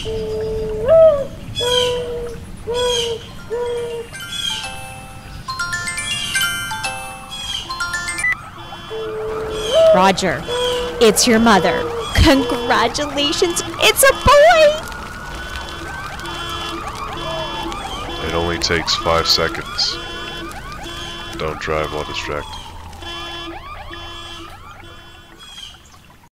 Roger, it's your mother. Congratulations, it's a boy! It only takes 5 seconds. Don't drive while distracted.